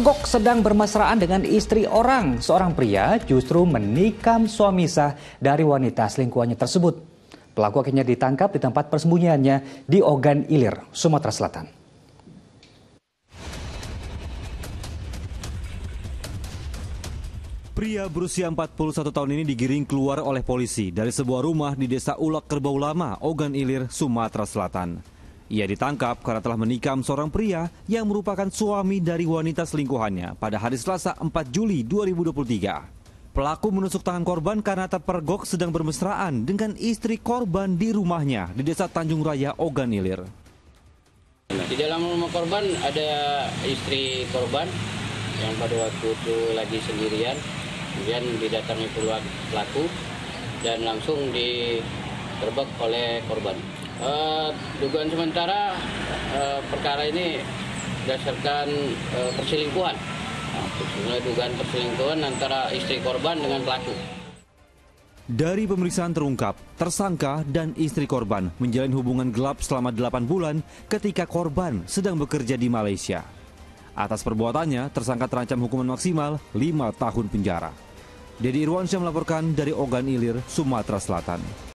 terpergok sedang bermesraan dengan istri orang. Seorang pria justru menikam suami sah dari wanita selingkuhannya tersebut. Pelaku akhirnya ditangkap di tempat persembunyiannya di Ogan Ilir, Sumatera Selatan. Pria berusia 41 tahun ini digiring keluar oleh polisi dari sebuah rumah di Desa Ulak Kerbau Lama, Ogan Ilir, Sumatera Selatan. Ia ditangkap karena telah menikam seorang pria yang merupakan suami dari wanita selingkuhannya pada hari Selasa 4 Juli 2023. Pelaku menusuk tangan korban karena terpergok sedang bermesraan dengan istri korban di rumahnya di Desa Tanjung Raya, Ogan Ilir. Di dalam rumah korban ada istri korban yang pada waktu itu lagi sendirian. Kemudian didatangi pelaku dan langsung diterbak oleh korban. Dugaan sementara perkara ini berdasarkan perselingkuhan. Dugaan perselingkuhan antara istri korban dengan pelaku. Dari pemeriksaan terungkap, tersangka dan istri korban menjalin hubungan gelap selama 8 bulan ketika korban sedang bekerja di Malaysia. Atas perbuatannya, tersangka terancam hukuman maksimal 5 tahun penjara. Dedi Irwansyah melaporkan dari Ogan Ilir, Sumatera Selatan.